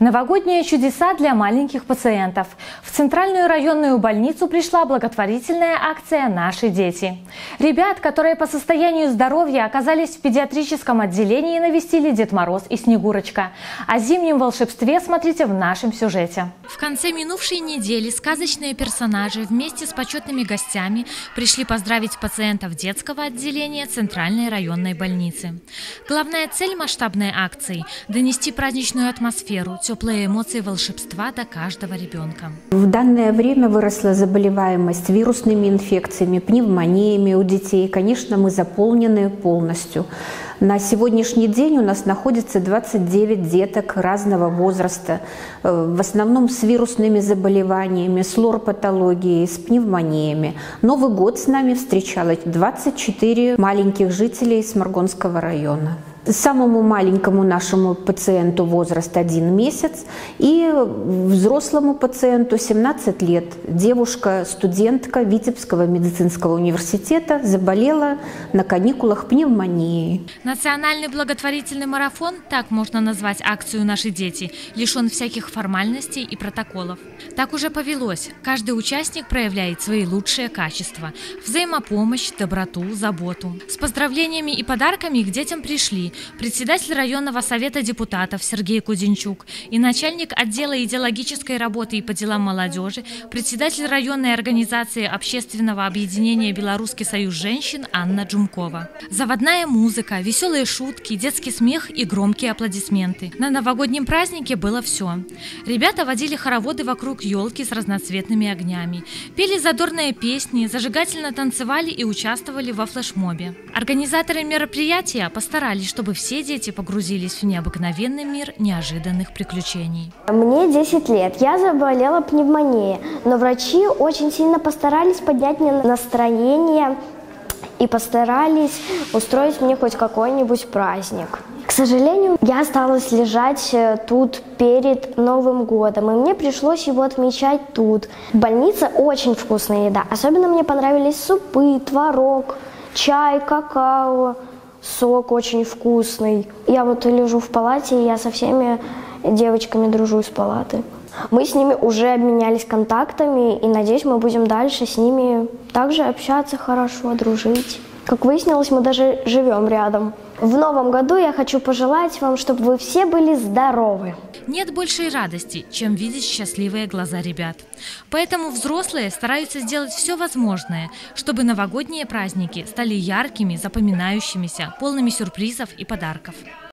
Новогодние чудеса для маленьких пациентов. В Центральную районную больницу пришла благотворительная акция «Наши дети». Ребят, которые по состоянию здоровья оказались в педиатрическом отделении, навестили Дед Мороз и Снегурочка. О зимнем волшебстве смотрите в нашем сюжете. В конце минувшей недели сказочные персонажи вместе с почетными гостями пришли поздравить пациентов детского отделения Центральной районной больницы. Главная цель масштабной акции – донести праздничную атмосферу, теплые эмоции волшебства до каждого ребенка. В данное время выросла заболеваемость вирусными инфекциями, пневмониями у детей. Конечно, мы заполнены полностью. На сегодняшний день у нас находится 29 деток разного возраста, в основном с вирусными заболеваниями, с лор-патологией, с пневмониями. Новый год с нами встречалось 24 маленьких жителей из Маргонского района. Самому маленькому нашему пациенту возраст 1 месяц и взрослому пациенту 17 лет. Девушка, студентка Витебского медицинского университета, заболела на каникулах пневмонией. Национальный благотворительный марафон, так можно назвать акцию «Наши дети», лишен всяких формальностей и протоколов. Так уже повелось. Каждый участник проявляет свои лучшие качества – взаимопомощь, доброту, заботу. С поздравлениями и подарками к детям пришли председатель районного совета депутатов Сергей Кудинчук и начальник отдела идеологической работы и по делам молодежи, председатель районной организации общественного объединения «Белорусский союз женщин» Анна Джумкова. Заводная музыка, веселые шутки, детский смех и громкие аплодисменты. На новогоднем празднике было все. Ребята водили хороводы вокруг елки с разноцветными огнями, пели задорные песни, зажигательно танцевали и участвовали во флешмобе. Организаторы мероприятия постарались, чтобы все дети погрузились в необыкновенный мир неожиданных приключений. Мне 10 лет. Я заболела пневмонией, но врачи очень сильно постарались поднять мне настроение и постарались устроить мне хоть какой-нибудь праздник. К сожалению, я осталась лежать тут перед Новым годом, и мне пришлось его отмечать тут. В больнице очень вкусная еда. Особенно мне понравились супы, творог, чай, какао. Сок очень вкусный. Я вот лежу в палате, и я со всеми девочками дружу из палаты. Мы с ними уже обменялись контактами, и, надеюсь, мы будем дальше с ними также общаться хорошо, дружить. Как выяснилось, мы даже живем рядом. В новом году я хочу пожелать вам, чтобы вы все были здоровы. Нет большей радости, чем видеть счастливые глаза ребят. Поэтому взрослые стараются сделать все возможное, чтобы новогодние праздники стали яркими, запоминающимися, полными сюрпризов и подарков.